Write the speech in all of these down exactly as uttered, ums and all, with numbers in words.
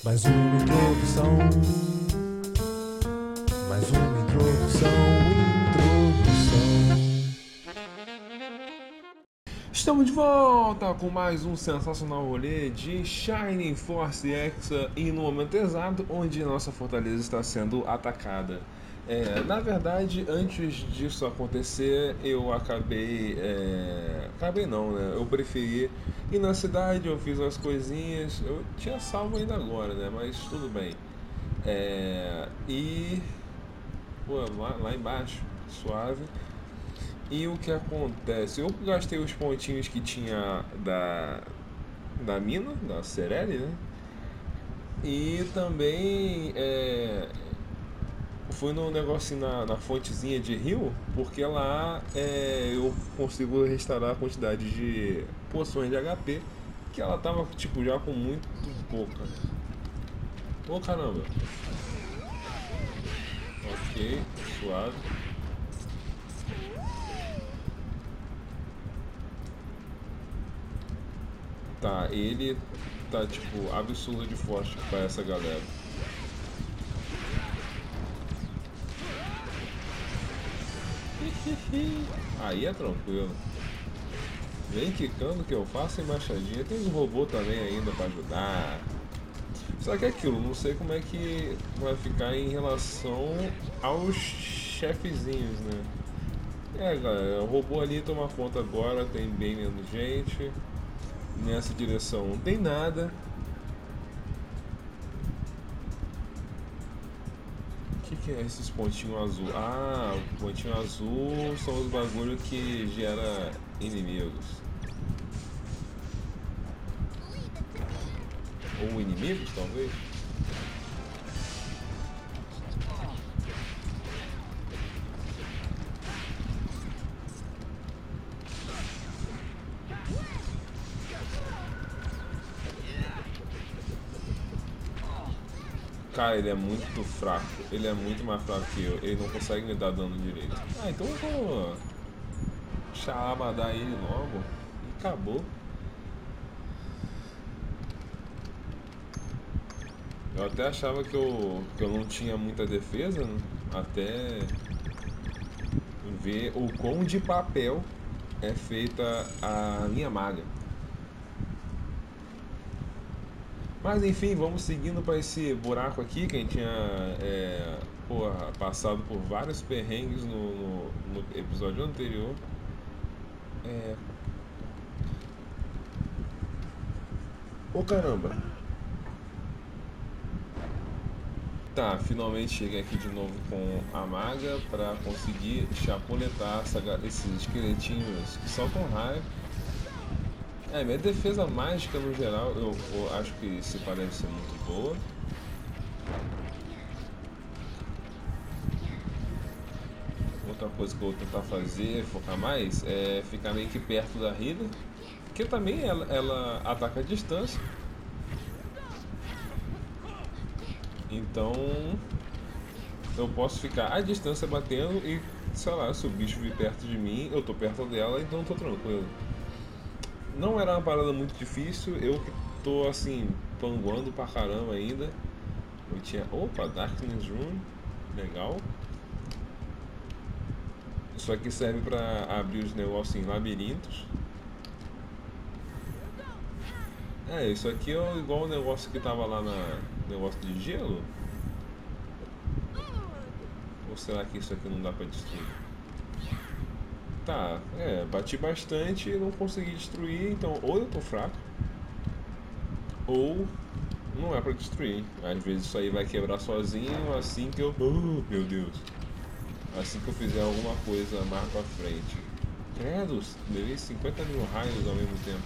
Mais uma introdução. Mais uma introdução. Introdução. Estamos de volta com mais um sensacional rolê de Shining Force Hexa e no momento exato onde nossa fortaleza está sendo atacada. É, na verdade, antes disso acontecer, eu acabei. É, acabei não, né? Eu preferi ir na cidade, eu fiz umas coisinhas. Eu tinha salvo ainda agora, né? Mas tudo bem. É, e. Pô, lá, lá embaixo, suave. E o que acontece? Eu gastei os pontinhos que tinha da, da mina, da Cerelli, né? E também é, fui no negocinho na, na fontezinha de rio, porque lá é, eu consigo restaurar a quantidade de poções de H P, que ela tava tipo já com muito pouca. Ô oh, caramba! Ok, suave. Tá, ele tá tipo absurdo de forte pra essa galera. Aí é tranquilo. Vem quicando que eu faço embaixadinha. Tem um robô também ainda pra ajudar. Só que é aquilo, não sei como é que vai ficar em relação aos chefezinhos, né? É, galera, o robô ali toma conta agora, tem bem menos gente. Nessa direção não tem nada. O que, que é esses pontinhos azul? Ah, o pontinho azul são os bagulho que gera inimigos. Ou inimigos, talvez? Cara, ele é muito fraco. Ele é muito mais fraco que eu. Ele não consegue me dar dano direito. Ah, então eu vou xalabadar ele logo. E acabou. Eu até achava que eu, que eu não tinha muita defesa, né? Até ver o quão de papel é feita a minha malha. Mas enfim, vamos seguindo para esse buraco aqui que a gente tinha é, porra, passado por vários perrengues no, no, no episódio anterior. É... Ô caramba! Tá, finalmente cheguei aqui de novo com a maga para conseguir chapuletar essa, esses esqueletinhos que soltam raio. É, minha defesa mágica no geral, eu, eu acho que se parece ser muito boa. Outra coisa que eu vou tentar fazer, focar mais, é ficar meio que perto da Healer, que também ela, ela ataca a distância. Então eu posso ficar à distância batendo e, sei lá, se o bicho vir perto de mim, eu tô perto dela, então tô tranquilo. Não era uma parada muito difícil, eu que tô assim, panguando pra caramba ainda. Eu tinha. Opa, Darkness Room, legal. Isso aqui serve pra abrir os negócios em labirintos. É, isso aqui é igual o negócio que tava lá na negócio de gelo. Ou será que isso aqui não dá pra destruir? Tá, é, bati bastante e não consegui destruir, então ou eu tô fraco, ou não é pra destruir. Às vezes isso aí vai quebrar sozinho assim que eu. Oh, meu Deus! Assim que eu fizer alguma coisa mais pra frente. Credo, levei cinquenta mil raios ao mesmo tempo.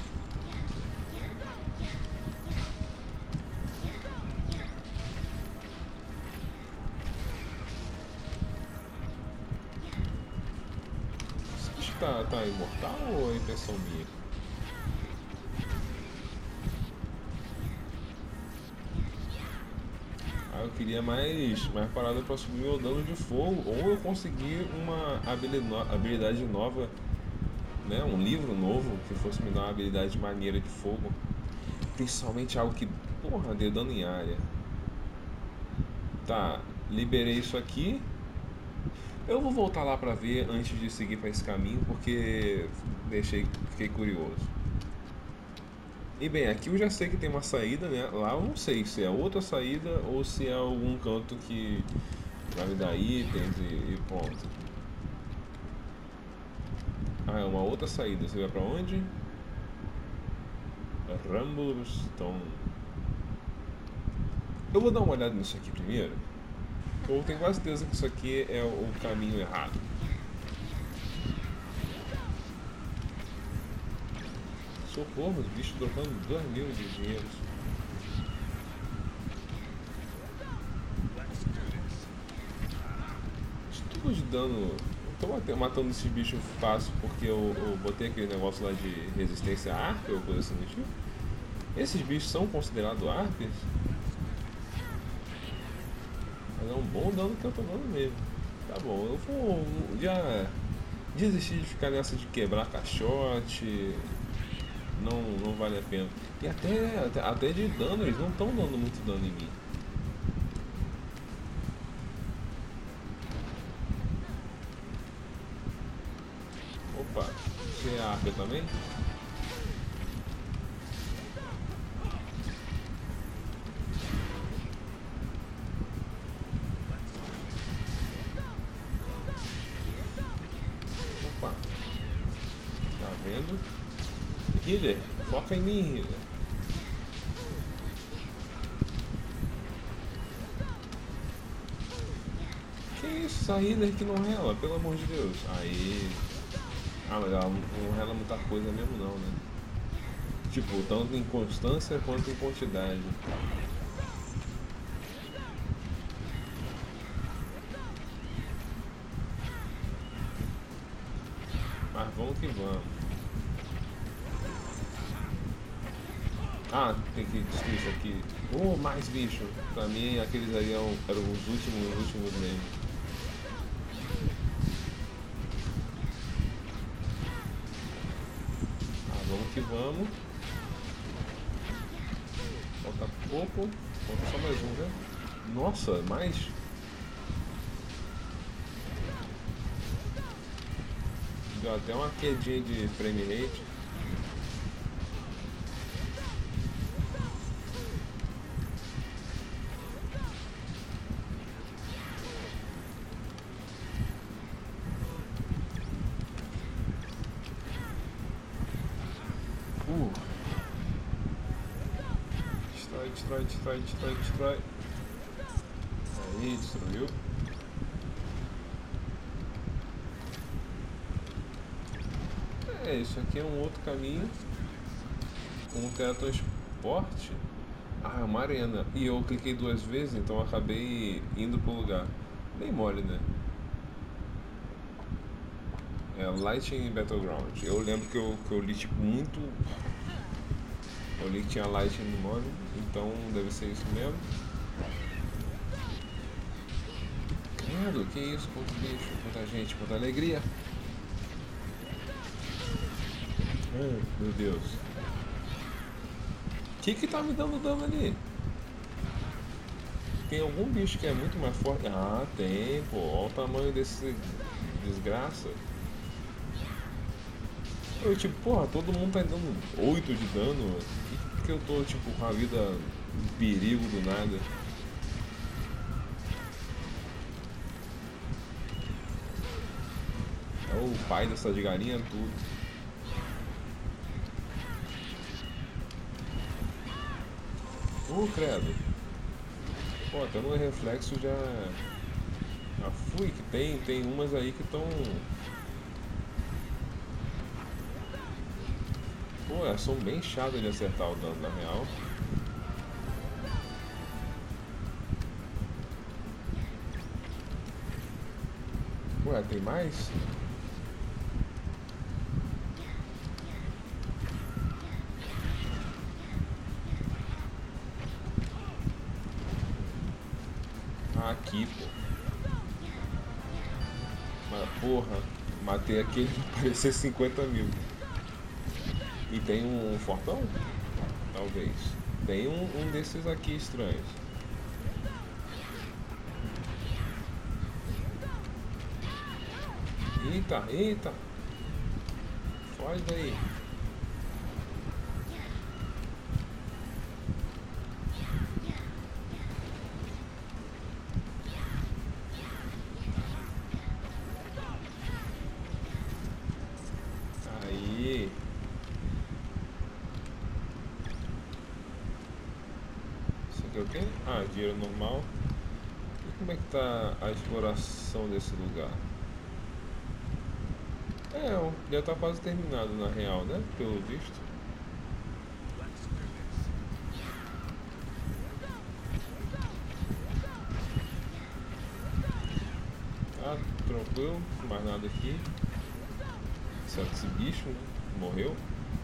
Esse bicho tá, tá imortal ou é impressão minha? Ah, eu queria mais, mais parada pra subir meu dano de fogo. Ou eu conseguir uma habilidade nova, né? Um livro novo que fosse me dar uma habilidade maneira de fogo. Principalmente algo que, porra, deu dano em área. Tá, liberei isso aqui. Eu vou voltar lá pra ver antes de seguir pra esse caminho, porque deixei, fiquei curioso. E bem, aqui eu já sei que tem uma saída, né? Lá eu não sei se é outra saída ou se é algum canto que vai me dar itens e, e ponto. Ah, é uma outra saída. Você vai pra onde? Rumblestone. Eu vou dar uma olhada nisso aqui primeiro. Eu tenho quase certeza que isso aqui é o caminho errado. Socorro, os bichos trocando dois mil de dinheiro. Estudo de dano. Eu tô matando esses bichos fácil porque eu, eu botei aquele negócio lá de resistência a arp ou coisa assim do tipo. Esses bichos são considerados arpes? Mas é um bom dano que eu tô dando mesmo. Tá bom, eu vou já desistir de ficar nessa de quebrar caixote. Não, não vale a pena. E até, até, até de dano, eles não estão dando muito dano em mim. Opa, você é arca também? Opa, tá vendo? Healer, foca em mim, healer. Que isso, essa healer que não rela, pelo amor de Deus. Aí. Ah, mas ela não rela muita coisa mesmo não, né? Tipo, tanto em constância quanto em quantidade. Mas vamos que vamos. Ah, tem que destruir isso aqui. Oh, mais bicho. Pra mim, aqueles ali eram, eram os últimos, os últimos mesmo. Ah, vamos que vamos. Falta pouco. Falta só mais um, né? Nossa, mais? Deu até uma quedinha de frame rate. Uh. Destrói, destrói, destrói, destrói, destrói. Aí, destruiu. É, isso aqui é um outro caminho. Um teletransporte. Ah, é uma arena. E eu cliquei duas vezes, então eu acabei indo pro lugar. Bem mole, né? É Lightning Battleground. Eu lembro que eu, que eu li tipo muito. Eu li que tinha Lightning no nome, então deve ser isso mesmo. Credo, que isso, quanto bicho, quanta gente, quanta alegria. Ai, meu Deus. O que que tá me dando dano ali? Tem algum bicho que é muito mais forte? Ah, tem, pô. Olha o tamanho desse desgraça. Eu, tipo, porra, todo mundo tá dando oito de dano. Por que, que eu tô, tipo, com a vida em perigo do nada? É o pai dessa de galinha, tudo. Ô, credo. Pô, até no reflexo já. Já fui, que tem, tem umas aí que estão. Pô, elas são bem chatas de acertar o dano na real. Ué, tem mais? Ah, aqui, pô. Mas porra, matei aquele que parecia cinquenta mil. E tem um fortão? Talvez. Tem um, um desses aqui estranhos. Eita, eita. Foge daí. Aí. Isso aqui é o quê? Ah, dinheiro normal. E como é que tá a exploração desse lugar? É, ó, já tá quase terminado na real, né? Pelo visto. Tá tranquilo, mais nada aqui. Será que esse bicho, né, morreu?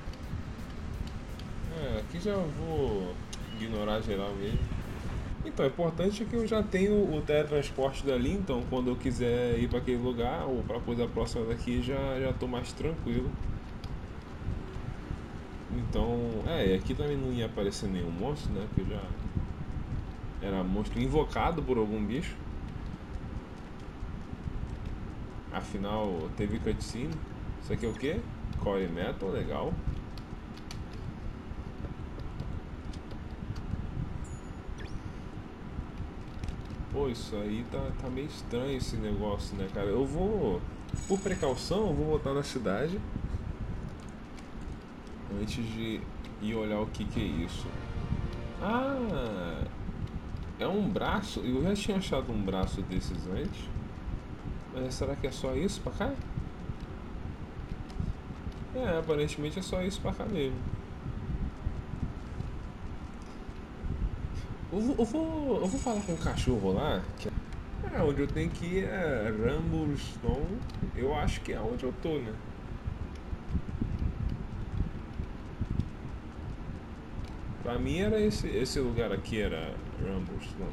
É, aqui já vou ignorar geral mesmo. Então, é importante que eu já tenho o teletransporte dali, então quando eu quiser ir para aquele lugar ou para coisa próxima daqui, já já tô mais tranquilo. Então, é, e aqui também não ia aparecer nenhum monstro, né? Porque já era monstro invocado por algum bicho. Afinal, teve cutscene. Isso aqui é o quê? Core Metal, legal. Pô, isso aí tá, tá meio estranho esse negócio, né, cara? Eu vou, por precaução, eu vou voltar na cidade antes de ir olhar o que que é isso. Ah, é um braço? Eu já tinha achado um braço desses antes. Mas será que é só isso pra cá? É, aparentemente é só isso pra cá mesmo. Eu vou, eu vou, eu vou falar com o cachorro lá, que é onde eu tenho que ir, é Rumblestone. Eu acho que é onde eu tô, né? Pra mim era esse, esse lugar aqui, era Rumblestone.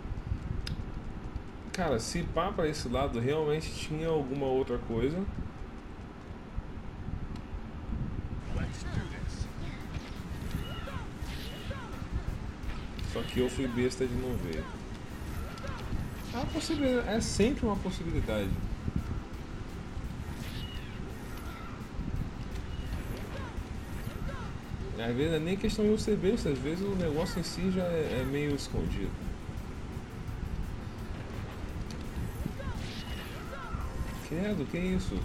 Cara, se pá pra esse lado realmente tinha alguma outra coisa. Só que eu fui besta de não ver. É uma possibilidade, é sempre uma possibilidade. Às vezes não é nem questão de você ver, às vezes o negócio em si já é, é meio escondido. Credo, que é isso?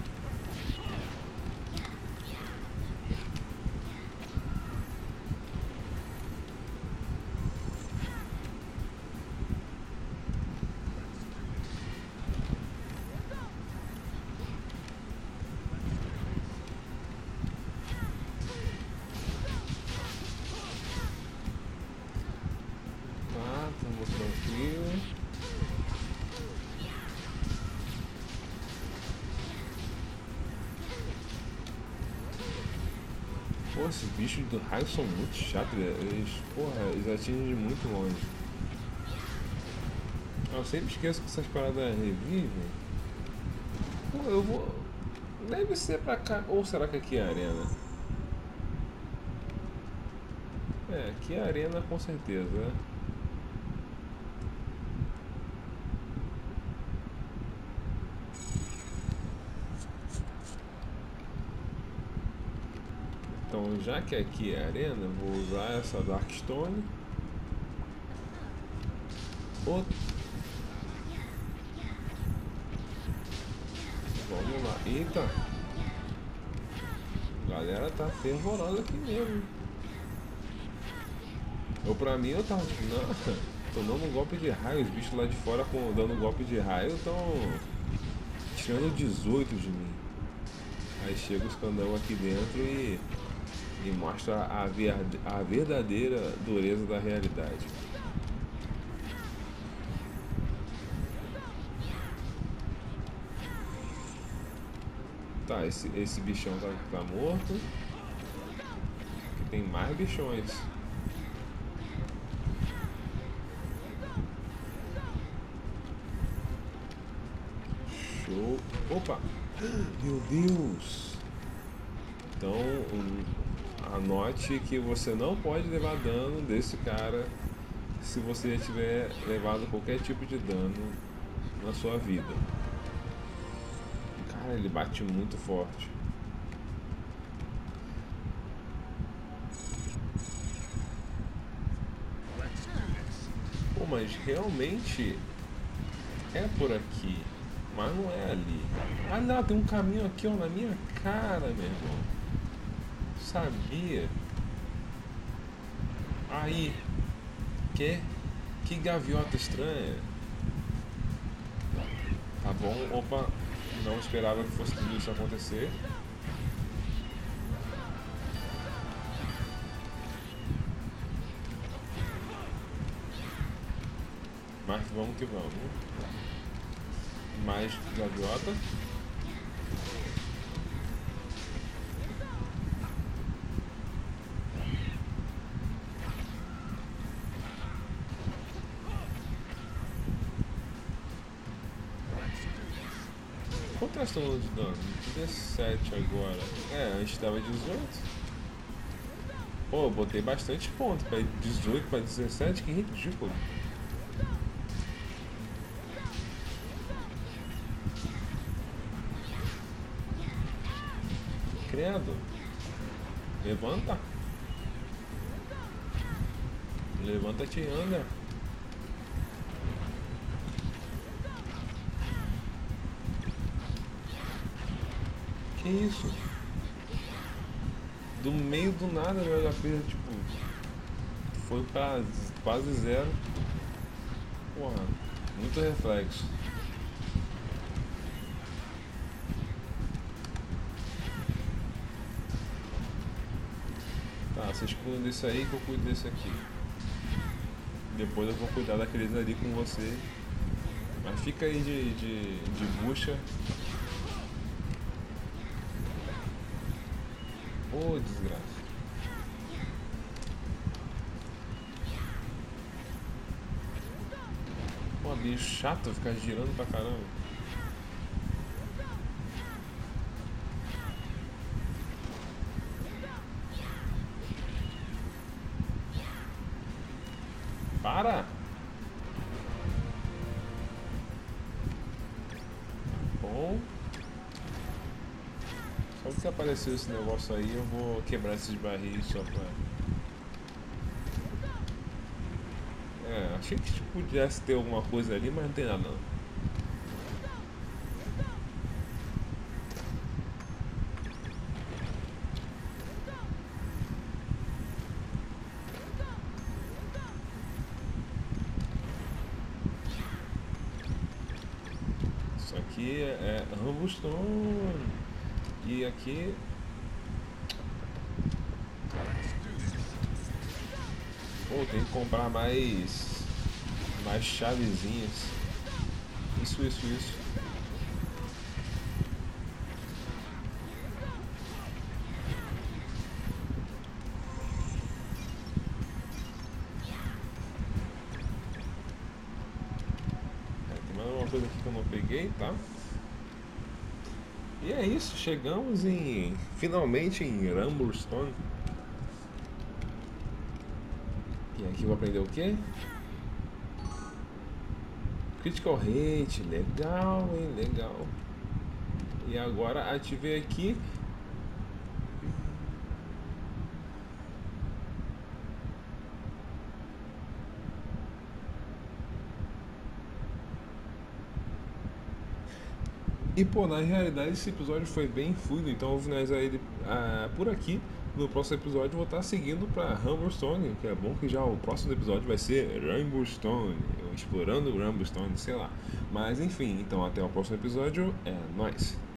Tá, estamos tranquilo. Pô, esses bichos do raio são muito chatos, velho. Eles, porra, eles atingem de muito longe. Ah, eu sempre esqueço que essas paradas revivem. Pô, eu vou. Deve ser pra cá. Ou será que aqui é a arena? É, aqui é a arena com certeza, né? Então, já que aqui é a arena, vou usar essa Darkstone. O... Vamos lá. Eita! A galera tá fervorosa aqui mesmo. Eu, pra mim, eu tava tipo, não, tomando um golpe de raio. Os bichos lá de fora com, dando um golpe de raio estão tirando dezoito de mim. Aí chega os candão aqui dentro e, e mostra a, ver, a verdadeira dureza da realidade. Tá, esse, esse bichão tá, tá morto. Aqui tem mais bichões. Show. Opa! Meu Deus! Então, um, Anote que você não pode levar dano desse cara se você já tiver levado qualquer tipo de dano na sua vida. Cara, ele bate muito forte. Pô, mas realmente é por aqui, mas não é ali. Ah não, tem um caminho aqui ó, na minha cara, meu irmão. Sabia? Aí, que? Que gaviota estranha. Tá bom, opa, não esperava que fosse tudo isso acontecer. Mas vamos que vamos. Mais gaviota. Quanto nós estamos de dano? dezessete agora. É, antes dava dezoito. Pô, eu botei bastante ponto. Pra dezoito para dezessete, que ridículo. Credo. Levanta. Levanta-te e anda. Que isso? Do meio do nada meu H P, tipo, foi pra quase zero. Porra, muito reflexo. Tá, vocês cuidam desse aí que eu cuido desse aqui. Depois eu vou cuidar daqueles ali com você. Mas fica aí de, de, de bucha. Ô, oh, desgraça. Pô, bicho chato ficar girando pra caramba. Para! Bom. Só porque apareceu esse negócio aí, eu vou quebrar esses barris só pra... É, achei que pudesse ter alguma coisa ali, mas não tem nada não. Isso aqui é Rumbustone. E aqui... Pô, tem que comprar mais... Mais chavezinhas. Isso, isso, isso. É, tem mais uma coisa aqui que eu não peguei, tá? E é isso, chegamos em... Finalmente em Rumblestone. E aqui eu vou aprender o quê? Critical Rate, legal, hein, legal. E agora ativei aqui. E pô, na realidade esse episódio foi bem fluido, então eu vou finalizar ele ah, por aqui. No próximo episódio eu vou estar seguindo para Rumblestone, que é bom que já o próximo episódio vai ser Rumblestone, explorando Rumblestone, sei lá. Mas enfim, então até o próximo episódio, é nóis!